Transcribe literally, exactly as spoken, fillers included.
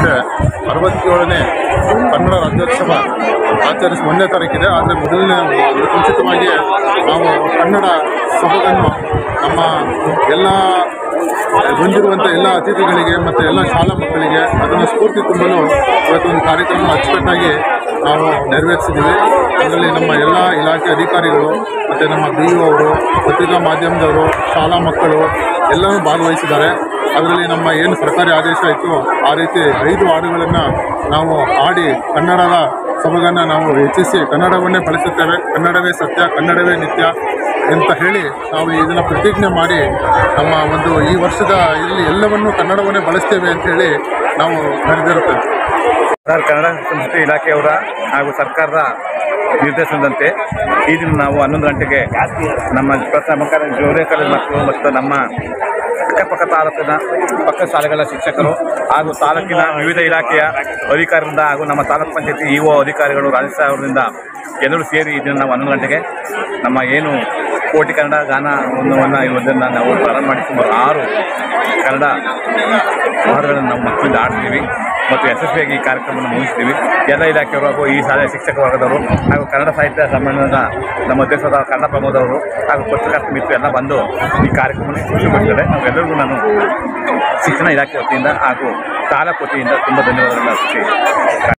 ಮುಂದೆ ಅರವತ್ತೇಳನೇ ಕನ್ನಡ ರಾಜ್ಯೋತ್ಸವ ಆಚರಿಸಿ ಒಂದನೇ ತಾರೀಕಿದೆ. ಆದರೆ ಮೊದಲನೇ ಮುಂಚಿತವಾಗಿ ನಾವು ಕನ್ನಡ ಸೊಬಗನ್ನು ನಮ್ಮ ಎಲ್ಲ ಬಂದಿರುವಂಥ ಎಲ್ಲ ಅತಿಥಿಗಳಿಗೆ ಮತ್ತು ಎಲ್ಲ ಶಾಲಾ ಮಕ್ಕಳಿಗೆ ಅದನ್ನು ಸ್ಫೂರ್ತಿ ತುಂಬಲು ಇವತ್ತೊಂದು ಕಾರ್ಯಕ್ರಮ ಅಚ್ಚುಕಟ್ಟಾಗಿ ನಾವು ನೆರವೇರಿಸಿದ್ದೀವಿ. ಅದರಲ್ಲಿ ನಮ್ಮ ಎಲ್ಲ ಇಲಾಖೆ ಅಧಿಕಾರಿಗಳು ಮತ್ತು ನಮ್ಮ ಬಿ ಇ ಅವರು, ಪತ್ರಿಕಾ ಮಾಧ್ಯಮದವರು, ಶಾಲಾ ಮಕ್ಕಳು ಎಲ್ಲರೂ ಭಾಗವಹಿಸಿದ್ದಾರೆ. ಅದರಲ್ಲಿ ನಮ್ಮ ಏನು ಸರ್ಕಾರಿ ಆದೇಶ ಇತ್ತು ಆ ರೀತಿ ಐದು ಹಾಡುಗಳನ್ನು ನಾವು ಹಾಡಿ ಕನ್ನಡದ ಸೊಬಗನ್ನು ನಾವು ಹೆಚ್ಚಿಸಿ ಕನ್ನಡವನ್ನೇ ಬಳಸುತ್ತೇವೆ. ಕನ್ನಡವೇ ಸತ್ಯ, ಕನ್ನಡವೇ ನಿತ್ಯ ಅಂತ ಹೇಳಿ ನಾವು ಇದನ್ನು ಪ್ರತಿಜ್ಞೆ ಮಾಡಿ ನಮ್ಮ ಒಂದು ಈ ವರ್ಷದ ಇಲ್ಲಿ ಎಲ್ಲವನ್ನೂ ಕನ್ನಡವನ್ನೇ ಬಳಸ್ತೇವೆ ಅಂಥೇಳಿ ನಾವು ನಡೆದಿರುತ್ತೇವೆ. ಕನ್ನಡ ಸಂಸ್ಕೃತಿ ಇಲಾಖೆಯವರ ಹಾಗೂ ಸರ್ಕಾರದ ನಿರ್ದೇಶನದಂತೆ ಈ ದಿನ ನಾವು ಹನ್ನೊಂದು ಗಂಟೆಗೆ ನಮ್ಮ ಪ್ರಥಮ ಜೋರೆ ಕಾಲೇಜು ಮಕ್ಕಳು ಮತ್ತು ನಮ್ಮ ಅಕ್ಕಪಕ್ಕ ತಾಲೂಕಿನ ಪಕ್ಕ ಶಾಲೆಗಳ ಶಿಕ್ಷಕರು ಹಾಗೂ ತಾಲೂಕಿನ ವಿವಿಧ ಇಲಾಖೆಯ ಅಧಿಕಾರಿಗಳಿಂದ ಹಾಗೂ ನಮ್ಮ ತಾಲೂಕು ಪಂಚಾಯತಿ ಇ ಒ ಅಧಿಕಾರಿಗಳು ರಾಜಸ್ಥಾನ ಅವರಿಂದ ಎಲ್ಲರೂ ಸೇರಿ ಇದನ್ನು ನಾವು ಹನ್ನೊಂದು ಗಂಟೆಗೆ ನಮ್ಮ ಏನು ಕೋಟಿ ಕನ್ನಡ ಗಾನ ಒಂದನ್ನು ಇರುವುದನ್ನು ನಾವು ಪ್ರಾರಂಭ ಮಾಡಿ ಸುಮಾರು ಆರು ಕನ್ನಡ ಹಾಡುಗಳನ್ನು ನಾವು ಮಕ್ಕಳಿಂದ ಆಡ್ತೀವಿ ಮತ್ತು ಯಶಸ್ವಿಯಾಗಿ ಈ ಕಾರ್ಯಕ್ರಮವನ್ನು ಮುಗಿಸ್ತೀವಿ. ಎಲ್ಲ ಇಲಾಖೆಯವರು ಹಾಗೂ ಈ ಶಾಲೆಯ ಶಿಕ್ಷಕ ವರ್ಗದವರು ಹಾಗೂ ಕನ್ನಡ ಸಾಹಿತ್ಯ ಸಮ್ಮೇಳನದ ನಮ್ಮ ಅಧ್ಯಕ್ಷರಾದ ಕನ್ನಡ ಪ್ರಮೋದವರು ಹಾಗೂ ಪತ್ರಕರ್ತ ಮಿತ್ರ ಎಲ್ಲ ಬಂದು ಈ ಕಾರ್ಯಕ್ರಮವನ್ನು ಖುಷಿಪಡ್ತಾರೆ. ನಾವೆಲ್ಲರಿಗೂ ನಾನು ಶಿಕ್ಷಣ ಇಲಾಖೆ ವತಿಯಿಂದ ಹಾಗೂ ತಾಲೂಕು ವತಿಯಿಂದ ತುಂಬ ಧನ್ಯವಾದಗಳನ್ನು ಅರ್ಪಿಸಿ